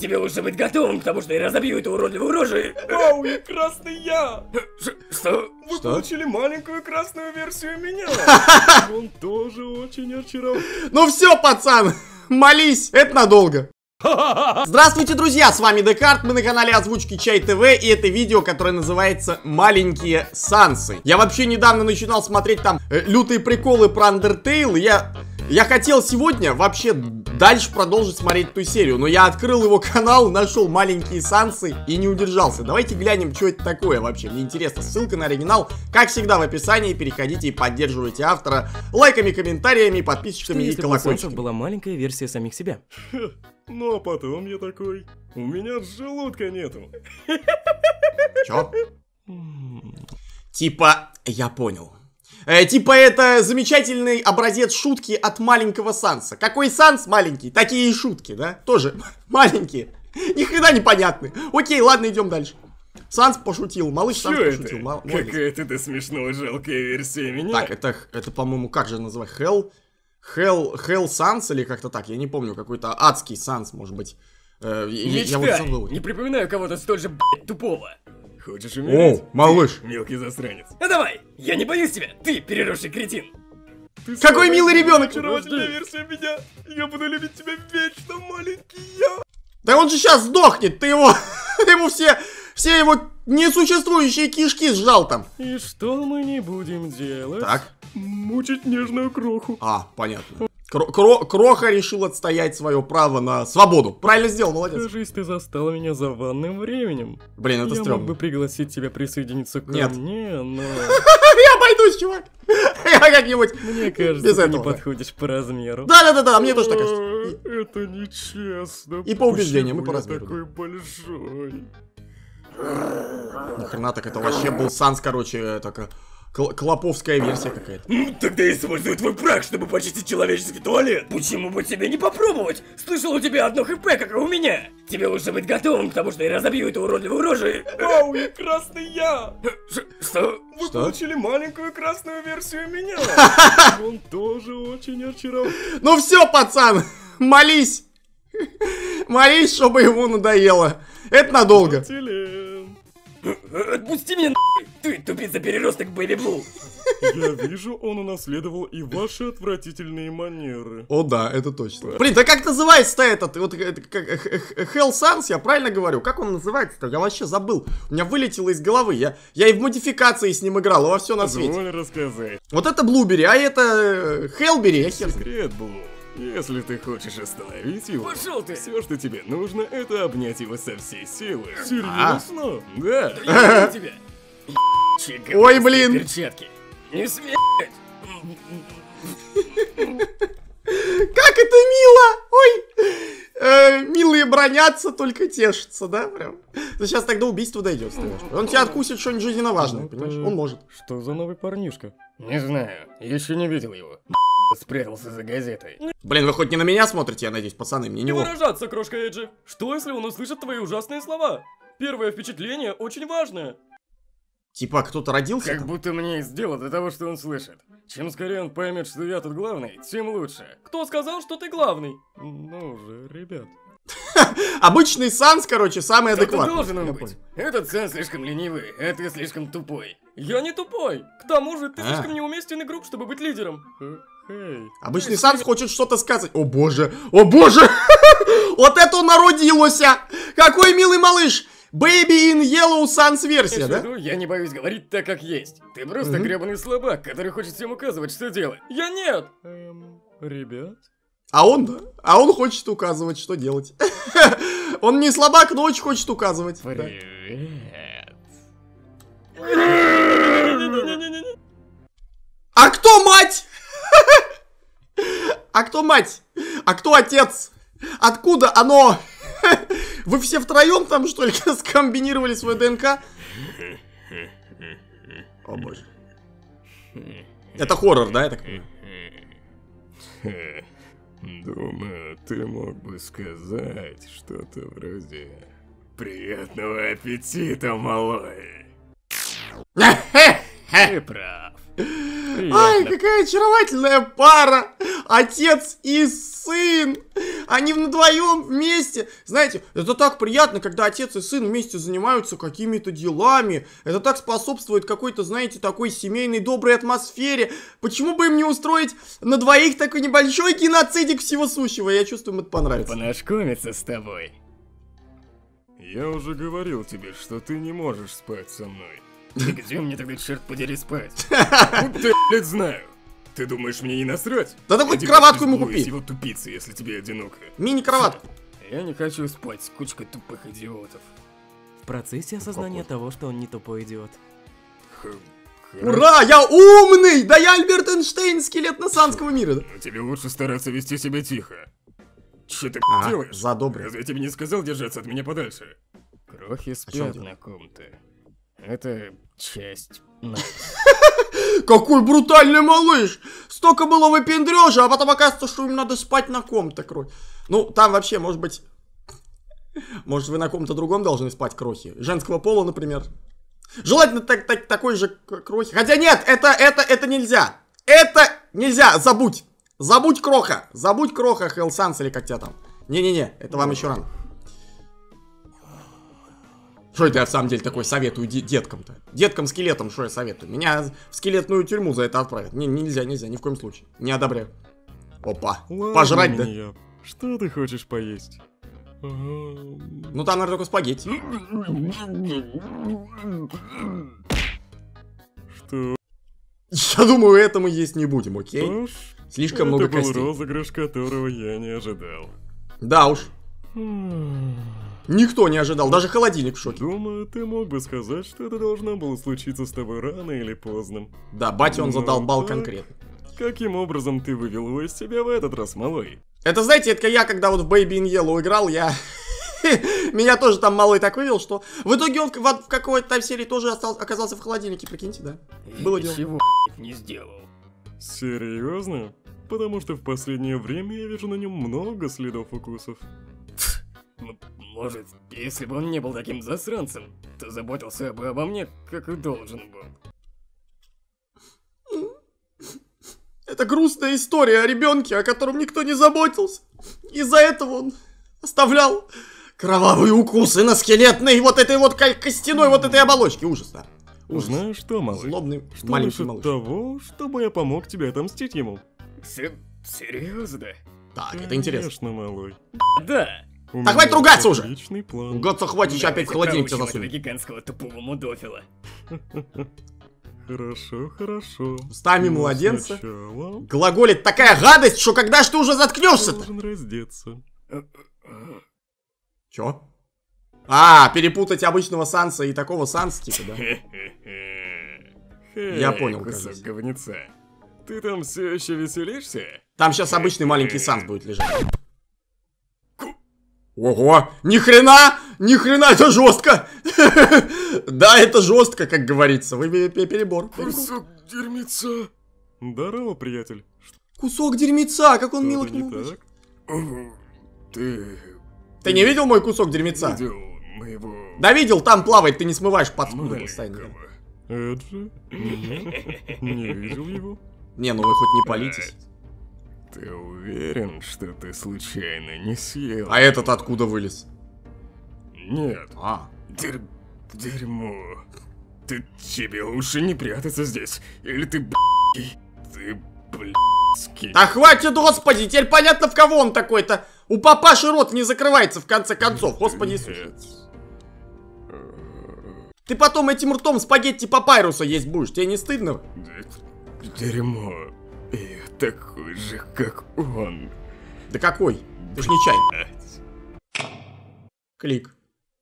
Тебе лучше быть готовым к тому, что я разобью эту уродливую рожу. Вау, и красный я! Что? Вы получили маленькую красную версию меня. Он тоже очень очарован. Ну все, пацан, молись, это надолго. Здравствуйте, друзья, с вами Декарт, мы на канале Озвучки Чай ТВ, и это видео, которое называется «Маленькие Сансы». Я вообще недавно начинал смотреть там лютые приколы про Undertale, и я хотел сегодня вообще дальше продолжить смотреть эту серию, но я открыл его канал, нашел «Маленькие Сансы» и не удержался. Давайте глянем, что это такое вообще, мне интересно. Ссылка на оригинал, как всегда, в описании, переходите и поддерживайте автора лайками, комментариями, подписчиками и колокольчиками. Была маленькая версия самих себя. Ну а потом я такой, у меня желудка нету. Чё? Типа, я понял. Типа это замечательный образец шутки от маленького Санса. Какой Санс маленький, такие и шутки, да? Тоже маленькие. Ни хрена непонятны. Окей, ладно, идем дальше. Санс пошутил, малыш Санс пошутил. Какая-то ты смешная жалкая версия меня. Так, это по-моему, как же называть? Hell Санс или как-то так, я не помню, какой-то адский Санс, может быть. Я вот забыл. Не припоминаю кого-то столь же, блядь, тупого. Хочешь умереть? О, малыш. Мелкий засранец. Ну давай, я не боюсь тебя, ты переросший кретин. Какой милый ребенок! Очаровательная версия меня. Я буду любить тебя вечно, маленький я. Да он же сейчас сдохнет, ты его... Ему все его несуществующие кишки сжал там. И что мы не будем делать? Так. Мучить нежную кроху. А, понятно. Кроха решил отстоять свое право на свободу. Правильно сделал, молодец. Кажись, ты застал меня за ванным временем. Блин, это Я стрёмно. мог бы пригласить тебя присоединиться ко Нет. мне, но... Я обойдусь, чувак. Я как-нибудь Мне кажется, без ты не этого. подходишь по размеру. Да, мне тоже так кажется. Это нечестно. И по убеждениям, и по Почему я размеру, такой большой. Нахрена так, это вообще был Санс, короче, такая клоповская версия какая-то. Ну, тогда я использую твой прах, чтобы почистить человеческий туалет. Почему бы тебе не попробовать? Слышал, у тебя одно хп, как и у меня. Тебе лучше быть готовым к тому, что я разобью эту уродливую рожу. Вау, и красный я! Что? Вы получили маленькую красную версию меня. Он тоже очень очарован. Ну все, пацан, молись. Молись, чтобы ему надоело. Это надолго. Отпусти меня, нахуй! Ты тупица-переросток Бэби Блу! Я вижу, он унаследовал и ваши отвратительные манеры. О да, это точно. Блин, да как называется-то этот? Вот Hell Sans, я правильно говорю? Как он называется-то? Я вообще забыл. У меня вылетело из головы. Я и в модификации с ним играл, и во все на свете. Позволь рассказать. Вот это Блубери, а это Хелбери, я хер знаю. Секрет, Блу. Если ты хочешь остановить его, Пошел ты! все, что тебе нужно, это обнять его со всей силы. Серьезно? Да. Я тебя! Ебучие Ой, блин. перчатки! Не смей! Как это мило! Ой! Милые бронятся, только тешатся, да? Прям. Ты сейчас тогда убийство дойдет, понимаешь? Он тебя откусит что-нибудь жизненно важное, понимаешь? Он может. Что за новый парнишка? Не знаю, еще не видел его. Спрятался за газетой. Блин, вы хоть не на меня смотрите, я надеюсь, пацаны, мне не Не вот. выражаться, крошка Эджи. Что, если он услышит твои ужасные слова? Первое впечатление очень важное. Типа кто-то родился Как там? будто мне есть дело до того, что он слышит. Чем скорее он поймет, что я тут главный, тем лучше. Кто сказал, что ты главный? Ну же, ребят. Обычный Санс, короче, самый Кто-то адекватный. должен Я он быть. понял. Этот сын слишком ленивый, а ты слишком тупой. Я не тупой. К тому же, ты А. слишком неуместен игрок, чтобы быть лидером. Эй, Обычный Санс хочет что-то сказать. О боже! О боже! Вот это он народился! Какой милый малыш! Baby in Yellow Sans версия, да? Я не боюсь говорить так, как есть. Ты просто гребаный слабак, который хочет всем указывать, что делать. Я нет. ребят? А он, да? А он хочет указывать, что делать. Он не слабак, но очень хочет указывать. Да. Привет. Не-не-не-не-не. А кто мать? А кто мать? А кто отец? Откуда оно? Вы все втроем там, что ли, скомбинировали свой ДНК? О боже. Это хоррор, да, я так понимаю? Думаю, ты мог бы сказать что-то вроде «Приятного аппетита, малой!» Ты прав. Ай, какая очаровательная пара! Отец и сын! Они вдвоем вместе. Знаете, это так приятно, когда отец и сын вместе занимаются какими-то делами. Это так способствует какой-то, знаете, такой семейной доброй атмосфере. Почему бы им не устроить на двоих такой небольшой геноцидик всего сущего? Я чувствую, им это понравится. Понашкомиться с тобой. Я уже говорил тебе, что ты не можешь спать со мной. И где мне тогда, черт подери, спать? Откуда я, блядь, знаю? Ты думаешь, мне не насрать? Да ты хоть Иди кроватку ему посвистуй купи. его тупицы, если тебе одиноко. Мини-кроватку. Я не хочу спать с кучкой тупых идиотов. В процессе осознания того, что он не тупой идиот. Ура, я умный! Да я Альберт Эйнштейн, скелет нассанского мира. Да? Но тебе лучше стараться вести себя тихо. Че ты Ага, делаешь? за доброе. Разве я тебе не сказал держаться от меня подальше? Крохи чё спят он на ком-то. Это часть нас. Какой брутальный малыш! Столько было выпендрежа, а потом оказывается, что им надо спать на ком-то, крой. Ну, там вообще, может быть... Может, вы на ком-то другом должны спать, крохи? Женского пола, например. Желательно такой же крохи. Хотя нет, это нельзя. Это нельзя, забудь. Забудь, кроха. Забудь, кроха, Хелл Санс или как тебя там. Не-не-не, это вам еще рано. Что это я в самом деле такой советую деткам-то? Деткам-скелетам что я советую? Меня в скелетную тюрьму за это отправят. Нельзя, ни в коем случае. Не одобряю. Опа. Ладно, Пожрать, да? Миньяп. Что ты хочешь поесть? Ну там, наверное, только спагетти. Что Я думаю, это мы есть не будем, окей? ж, Слишком много это был костей. розыгрыш, которого я не ожидал. Да уж. Никто не ожидал, даже холодильник в шоке. Думаю, ты мог бы сказать, что это должно было случиться с тобой рано или поздно. Да, батя он Ну, задолбал так. конкретно. Каким образом ты вывел его из себя в этот раз, малой? Это, знаете, это я, когда вот в Baby in Yellow играл, я... Меня тоже там малый так вывел, что... В итоге он в какой-то там серии тоже оказался в холодильнике, прикиньте, да? Было дело. Ничего не сделал. Серьезно? Потому что в последнее время я вижу на нем много следов укусов. Может, если бы он не был таким засранцем, то заботился бы обо мне, как и должен был. Это грустная история о ребенке, о котором никто не заботился. Из-за этого он оставлял кровавые укусы на скелетной вот этой вот костяной вот этой оболочке. Ужас, да. Ужас. Знаешь что, малой? Злобный Что маленький насчет малыш. того, чтобы я помог тебе отомстить ему? Серьезно? Так, это интересно. Конечно, малой. Да. У Да хватит меня ругаться уже! отличный план. Гоца, хватит, еще опять в холодильник тебя проучим этого засунуть. гигантского тупого мудофила. Хорошо, хорошо. Устами Но младенца. сначала Глаголит такая гадость, что когда ж ты уже заткнешься-то? должен раздеться. Чё? А, перепутать обычного Санса и такого Санса, типа, да? Я понял, кусок кажется. говнеца. Ты там все еще веселишься? Там сейчас обычный маленький Санс будет лежать. Ого! Ни хрена! Ни хрена, это жестко! Да, это жестко, как говорится. Вы перебор. Кусок дерьмеца. Здорово, приятель. Кусок дерьмеца, как он мило к Что-то не нему. так? Ты Ты не видел мой кусок дерьмеца? видел моего Да видел, там плавает, ты не смываешь под спудом постоянно. маленького Эджи? Нет, не видел его. Не, ну вы хоть не палитесь. Ты уверен, что ты случайно не съел? А этот откуда вылез? Нет. А. Дерьмо. Тебе лучше не прятаться здесь. Или ты блядский. Да хватит, господи, теперь понятно, в кого он такой-то. У папаши рот не закрывается в конце концов, господи Иисусе. Нет. Ты потом этим ртом спагетти папайруса есть будешь, тебе не стыдно? Дерьмо. Я такой же, как он. Да какой? Ты ж нечаянно. Клик.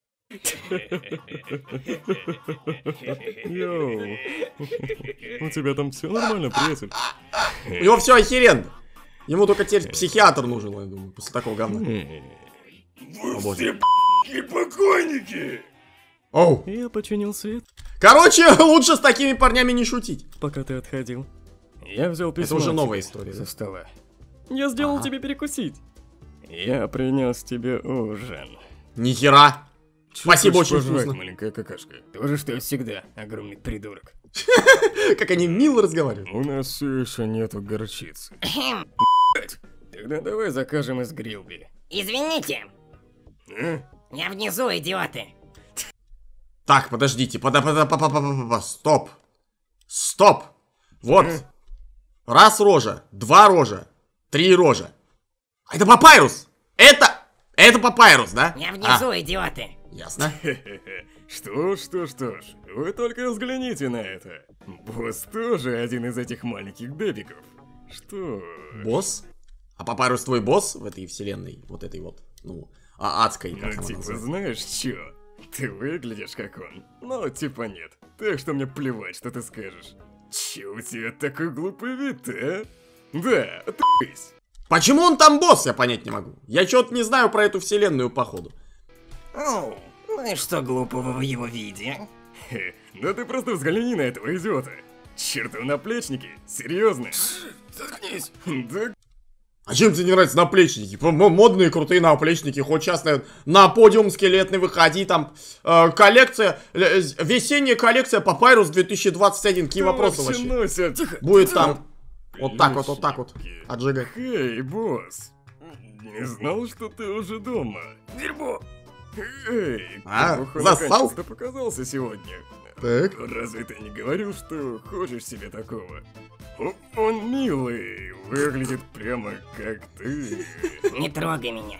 Йоу. У тебя там все нормально, приятель? У него все охеренно. Ему только теперь психиатр нужен, я думаю, после такого говна. О, боже. И покойники! Оу. Я починил свет, Короче, лучше с такими парнями не шутить. пока ты отходил. Я взял письмо Это уже от новая тебя история, со да? стола. Я сделал Ага. тебе перекусить. Я принес тебе ужин. Нихера. Спасибо, хочешь очень пожрать, вкусно. маленькая какашка? То же, что и всегда, огромный придурок. Как они мило разговаривают. У нас все еще нету горчицы. Тогда давай закажем из Грилби. Извините, А? я внизу, идиоты. Так, подождите, стоп. Стоп. Вот. Раз рожа, два рожа, три рожа. Это папайрус. Это папайрус, да? Я внизу, идиоты. Ясно. Что ж, вы только взгляните на это. Босс тоже один из этих маленьких бебиков. Что? Босс? А папайрус твой босс в этой вселенной? Вот этой вот, ну, адской, как Ну она типа называется. знаешь чё? Ты выглядишь как он. Ну типа нет. Так что мне плевать, что ты скажешь. Чё у тебя такой глупый вид, а? Да, отъебись. Почему он там босс, я понять не могу. Я что-то не знаю про эту вселенную, походу. Оу, ну и что глупого в его виде? Хе, да ты просто взгляни на этого идиота. Чертовы наплечники, серьезно? Заткнись. Да А чем тебе не нравятся наплечники? Модные, крутые наплечники. Хоть сейчас на подиум скелетный выходи, там коллекция, весенняя коллекция Папайрус 2021. Какие вопросы вообще вообще? носят? Будет там вот так вот отжигать. Эй, босс. Не знал, что ты уже дома. Дерьмо. Эй, А, ты, похоже, застал? наконец-то показался сегодня. Так. Разве ты не говорил, что хочешь себе такого? Он милый, выглядит прямо как ты. Не трогай меня.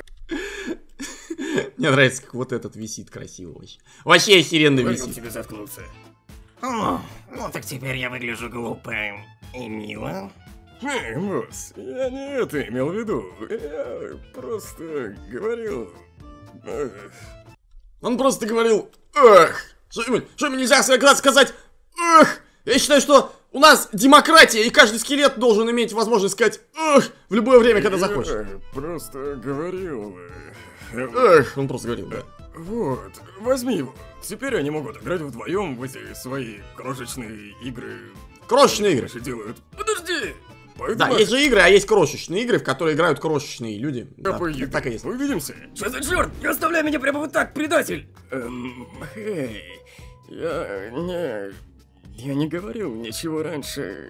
Мне нравится, как вот этот висит красиво вообще. Вообще охеренно Говорил висит. тебе заткнуться. О, ну так теперь я выгляжу глупо и мило. Эй, босс, я не это имел в виду. Я просто говорил... Он просто говорил, эх, что мне нельзя сказать, эх. Я считаю, что у нас демократия, и каждый скелет должен иметь возможность сказать, эх, в любое время, когда захочешь. Я просто говорил... Эх, он просто говорил, да. Вот, возьми его. Теперь они могут играть вдвоем в эти свои крошечные игры. Крошечные игры. Что делают. Подожди. Да, Поэтому есть же игры, а есть крошечные игры, в которые играют крошечные люди. Да, поеду. так и есть. Увидимся. Что за черт? Не оставляй меня прямо вот так, предатель. Хей, я не говорил ничего раньше.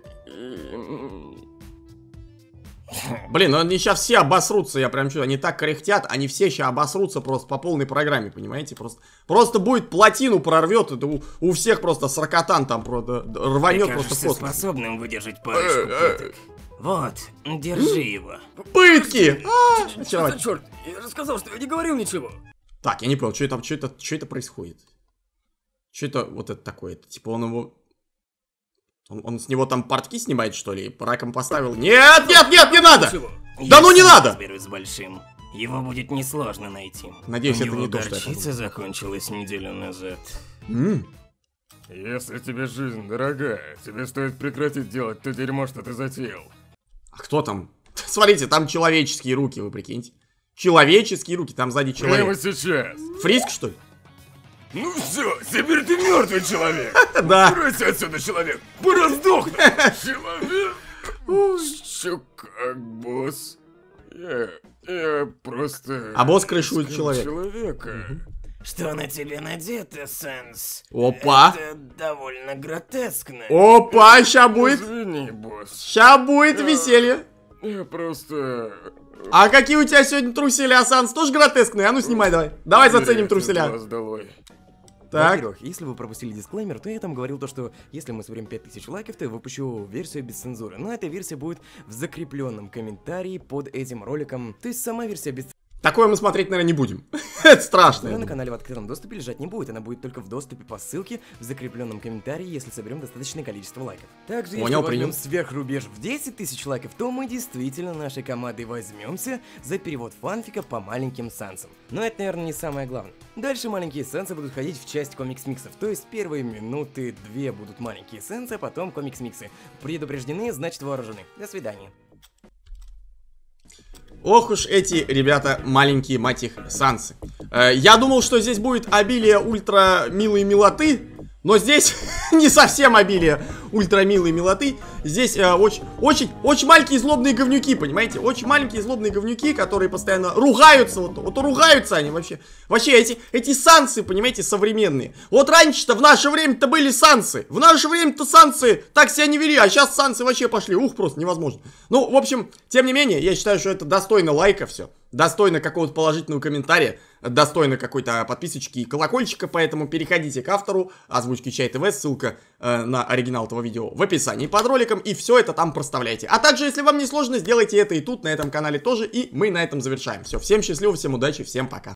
Блин, ну они сейчас все обосрутся, я прям чувствую, они так кряхтят, они все сейчас обосрутся просто по полной программе, понимаете? Просто будет плотину прорвет, это у всех просто саркатан там рванет Ты просто в кажешься космос. способным выдержать парочку пыток. Вот, держи его. Пытки! Что за Очаровательно. черт? Я же сказал, что я не говорил ничего. Так, я не понял, что это происходит? Что это вот это такое? Это, типа он его... Он с него там портки снимает, что ли? Раком поставил? Нет, не надо! Ничего. Да ну не Я сам надо! разберусь с большим. Его будет несложно найти. Надеюсь, У это него не то, что я горчица закончилась неделю назад. Если тебе жизнь дорогая, тебе стоит прекратить делать то дерьмо, что ты затеял. А кто там? Смотрите, там человеческие руки, вы прикиньте. Человеческие руки, там сзади Прямо человек. сейчас. Фриск, что ли? Ну все, теперь ты мертвый человек. Да. Убирайся отсюда, человек. Пора сдохнуть. Человек. Чё как, босс? Я просто... А босс крышует искал человека. Что на тебе надето, Сенс? Опа. Это довольно гротескно. Опа, ща будет. Извини, босс. Ща будет веселье. Я просто... А какие у тебя сегодня труселя, Санс? Тоже гротескные? А ну снимай давай. Давай заценим труселя. Глаз долой. Так. Во-первых, если вы пропустили дисклеймер, то я там говорил то, что если мы соберем 5000 лайков, то я выпущу версию без цензуры. Но эта версия будет в закрепленном комментарии под этим роликом. То есть сама версия без Такое мы смотреть, наверное, не будем. Это страшно. я на думаю. канале в открытом доступе лежать не будет, она будет только в доступе по ссылке в закрепленном комментарии, если соберем достаточное количество лайков. Также, если Понял, возьмем принял. сверхрубеж в 10 тысяч лайков, то мы действительно нашей командой возьмемся за перевод фанфика по маленьким сансам. Но это, наверное, не самое главное. Дальше маленькие сенсы будут ходить в часть комикс-миксов, то есть первые минуты 2 будут маленькие сенсы, а потом комикс-миксы. Предупреждены, значит вооружены. До свидания. Ох уж эти ребята маленькие, мать их, сансы. Я думал, что здесь будет обилие ультра милой милоты, Но здесь не совсем обилие ультрамилой милоты. Здесь очень маленькие злобные говнюки, понимаете? Очень маленькие злобные говнюки, которые постоянно ругаются. Вот ругаются они вообще. Вообще эти сансы, понимаете, современные. Вот раньше-то, в наше время-то были сансы. В наше время-то сансы так себя не вели, а сейчас сансы вообще пошли. Ух, просто невозможно. Ну, в общем, тем не менее, я считаю, что это достойно лайка все. Достойно какого-то положительного комментария, достойно какой-то подписочки и колокольчика, поэтому переходите к автору озвучки Чай ТВ, ссылка на оригинал этого видео в описании под роликом, и все это там проставляйте. А также, если вам не сложно, сделайте это и тут, на этом канале тоже, и мы на этом завершаем. Все, всем счастливо, всем удачи, всем пока.